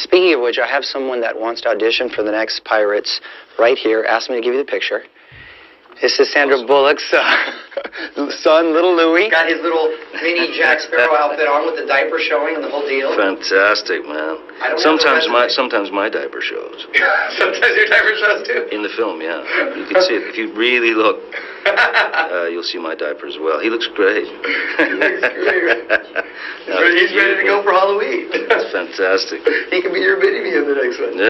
Speaking of which, I have someone that wants to audition for the next Pirates right here. Asked me to give you the picture. This is Sandra Bullock's son, little Louie. Got his little mini Jack Sparrow outfit on with the diaper showing and the whole deal. Fantastic, man. Sometimes my diaper shows. Sometimes your diaper shows too? In the film, yeah. You can see it. If you really look, you'll see my diaper as well. He looks great. He looks great. He's ready to go for Halloween. That's fantastic. He could be your mini-me in the next one. Yeah.